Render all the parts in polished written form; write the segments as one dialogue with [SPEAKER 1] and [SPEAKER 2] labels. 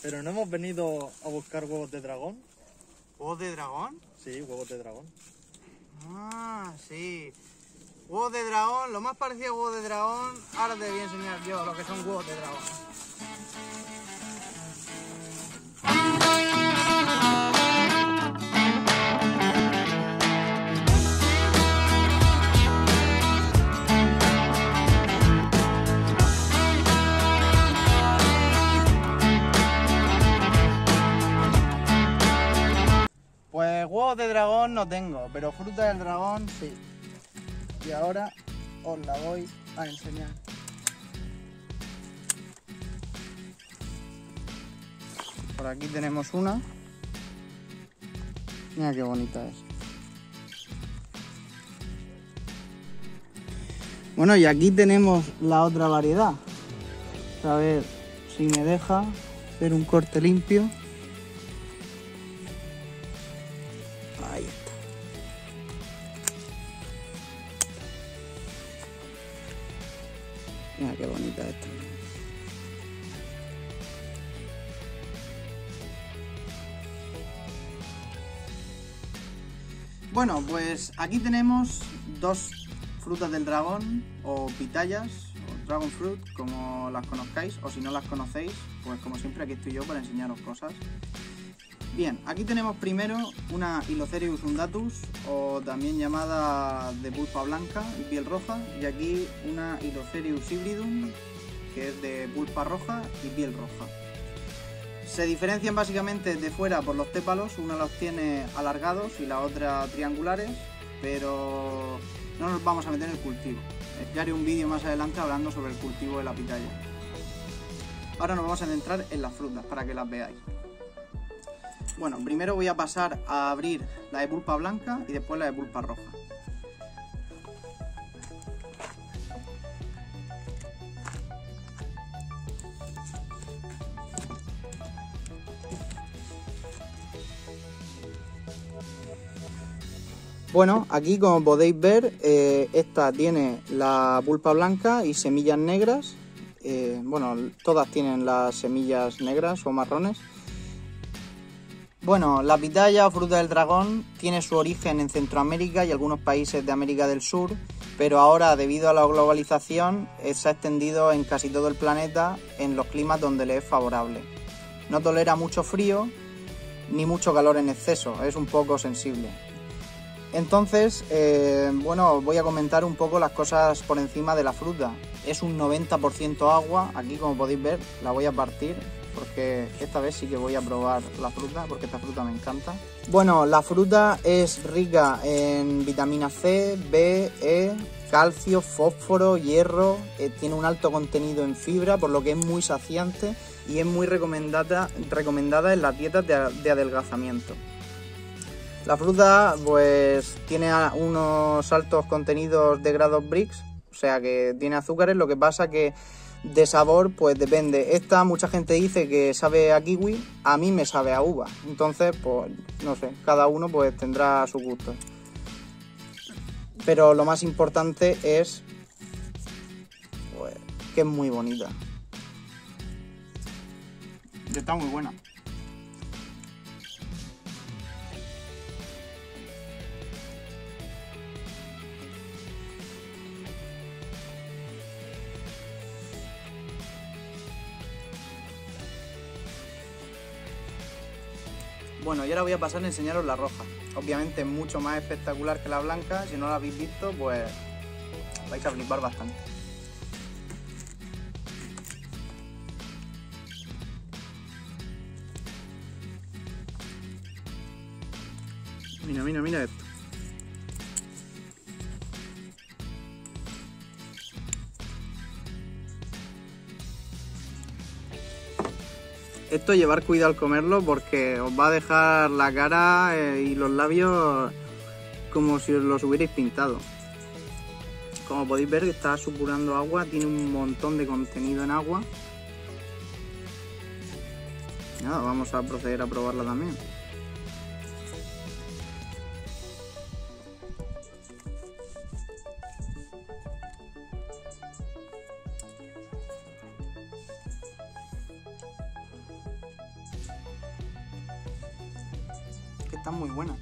[SPEAKER 1] Pero no hemos venido a buscar huevos de dragón.
[SPEAKER 2] ¿Huevos de dragón?
[SPEAKER 1] Sí, huevos de dragón.
[SPEAKER 2] Ah, sí. Huevos de dragón, lo más parecido a huevos de dragón, ahora te voy a enseñar yo lo que son huevos de dragón. Pues huevos de dragón no tengo, pero fruta del dragón sí. Y ahora os la voy a enseñar. Por aquí tenemos una. Mira qué bonita es. Bueno, y aquí tenemos la otra variedad. A ver si me deja hacer un corte limpio. Ahí está. Mira qué bonita esta. Bueno, pues aquí tenemos dos frutas del dragón o pitayas o dragon fruit, como las conozcáis, o si no las conocéis, pues como siempre aquí estoy yo para enseñaros cosas. Bien, aquí tenemos primero una Hylocereus undatus, o también llamada de pulpa blanca y piel roja, y aquí una Hylocereus hybridum, que es de pulpa roja y piel roja. Se diferencian básicamente de fuera por los tépalos, una los tiene alargados y la otra triangulares, pero no nos vamos a meter en el cultivo. Ya haré un vídeo más adelante hablando sobre el cultivo de la pitaya. Ahora nos vamos a centrar en las frutas para que las veáis. Bueno, primero voy a pasar a abrir la de pulpa blanca y después la de pulpa roja. Bueno, aquí como podéis ver, esta tiene la pulpa blanca y semillas negras. Bueno, todas tienen las semillas negras o marrones. Bueno, la pitaya o fruta del dragón tiene su origen en Centroamérica y algunos países de América del Sur, pero ahora, debido a la globalización, se ha extendido en casi todo el planeta en los climas donde le es favorable. No tolera mucho frío ni mucho calor en exceso, es un poco sensible. Entonces, bueno, voy a comentar un poco las cosas por encima de la fruta. Es un 90% agua, aquí como podéis ver la voy a partir porque esta vez sí que voy a probar la fruta porque esta fruta me encanta. Bueno, la fruta es rica en vitamina C, B, E, calcio, fósforo, hierro, tiene un alto contenido en fibra, por lo que es muy saciante y es muy recomendada en las dietas de adelgazamiento. La fruta pues tiene unos altos contenidos de grados Brix, o sea que tiene azúcares, lo que pasa que de sabor pues depende. Esta mucha gente dice que sabe a kiwi, a mí me sabe a uva, entonces pues no sé, cada uno pues tendrá su gusto. Pero lo más importante es pues, que es muy bonita. Y está muy buena. Bueno, y ahora voy a pasar a enseñaros la roja. Obviamente es mucho más espectacular que la blanca. Si no la habéis visto, pues vais a flipar bastante. Mira, mira, mira esto. Esto llevar cuidado al comerlo porque os va a dejar la cara y los labios como si os los hubierais pintado. Como podéis ver, está supurando agua, tiene un montón de contenido en agua. Nada, vamos a proceder a probarla también. están muy buenas.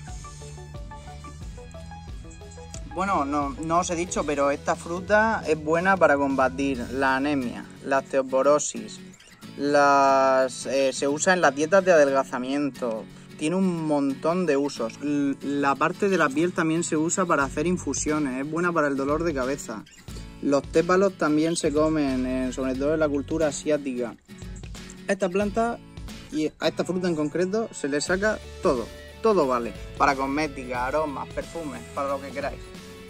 [SPEAKER 2] Bueno, no os he dicho, pero esta fruta es buena para combatir la anemia, la osteoporosis, se usa en las dietas de adelgazamiento, tiene un montón de usos. La parte de la piel también se usa para hacer infusiones, es buena para el dolor de cabeza. Los tépalos también se comen, sobre todo en la cultura asiática. A esta planta y a esta fruta en concreto se le saca todo vale, para cosmética, aromas, perfumes, para lo que queráis.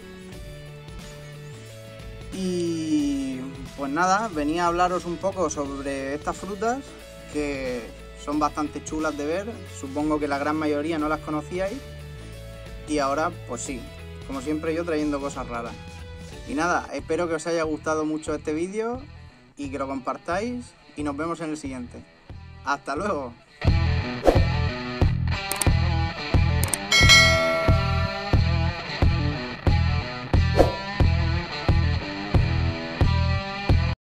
[SPEAKER 2] Y pues nada, venía a hablaros un poco sobre estas frutas que son bastante chulas de ver. Supongo que la gran mayoría no las conocíais y ahora pues sí, como siempre yo trayendo cosas raras. Y nada, espero que os haya gustado mucho este vídeo y que lo compartáis y nos vemos en el siguiente. ¡Hasta luego!